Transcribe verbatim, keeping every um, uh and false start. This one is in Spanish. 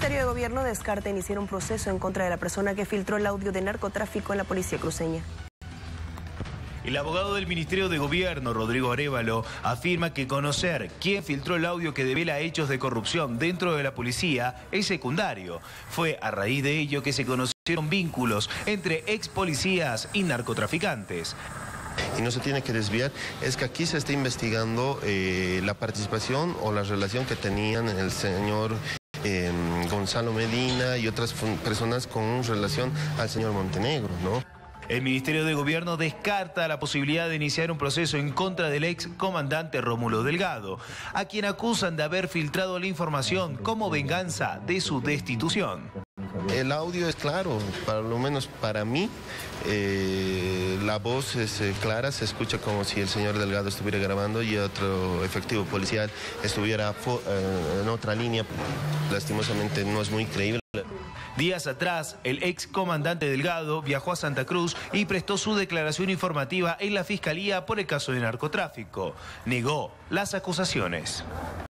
Ministerio de Gobierno descarta iniciar un proceso en contra de la persona que filtró el audio de narcotráfico en la policía cruceña. El abogado del Ministerio de Gobierno, Rodrigo Arévalo, afirma que conocer quién filtró el audio que devela hechos de corrupción dentro de la policía es secundario. Fue a raíz de ello que se conocieron vínculos entre ex policías y narcotraficantes. Y no se tiene que desviar, es que aquí se está investigando eh, la participación o la relación que tenían el señor eh, Gonzalo Medina y otras personas con relación al señor Montenegro, ¿no? El Ministerio de Gobierno descarta la posibilidad de iniciar un proceso en contra del ex comandante Rómulo Delgado, a quien acusan de haber filtrado la información como venganza de su destitución. El audio es claro, para lo menos para mí, eh, la voz es eh, clara, se escucha como si el señor Delgado estuviera grabando y otro efectivo policial estuviera eh, en otra línea. Lastimosamente no es muy creíble. Días atrás, el ex comandante Delgado viajó a Santa Cruz y prestó su declaración informativa en la Fiscalía por el caso de narcotráfico. Negó las acusaciones.